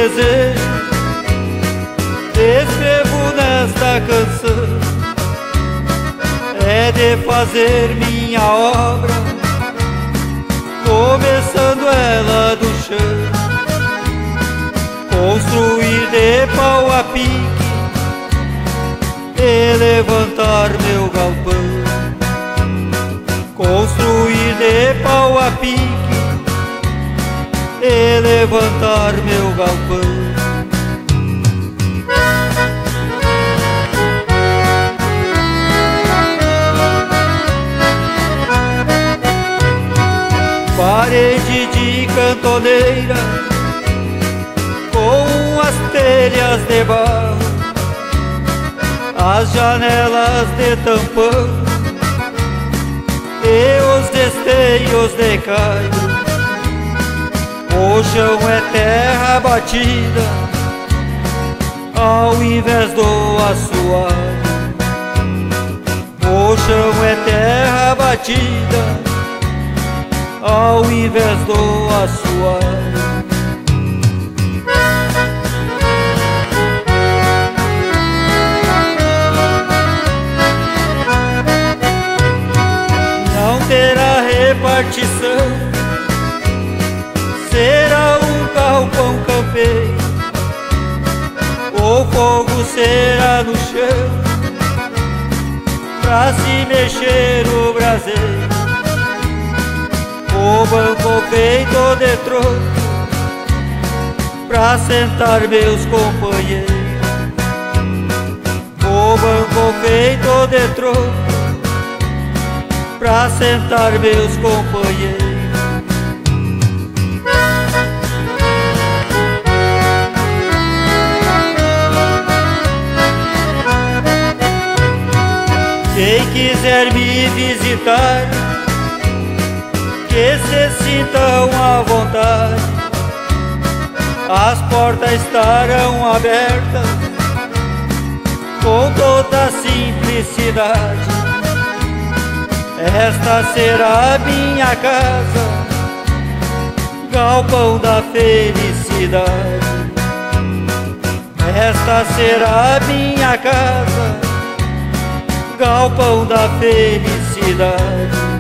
desejo escrevo nesta canção, é de fazer minha obra, começando ela do chão, construir de pau a pique e levantar meu galpão. Construir de pau a pique e levantar meu galpão. Parede de cantoneira com as telhas de barro, as janelas de tampão e os esteios de caio. O chão é terra batida ao invés do assoalho. O chão é terra batida ao invés do assoalho. Não terá repartição, será um galpão campeiro. O fogo será no chão, pra se mexer o braseiro. O banco feito de tronco, pra sentar meus companheiros. O banco feito de tronco, pra sentar meus companheiros. Quem quiser me visitar, que se sintam à vontade, as portas estarão abertas com toda simplicidade. Esta será minha casa, galpão da felicidade. Esta será minha casa, galpão da felicidade.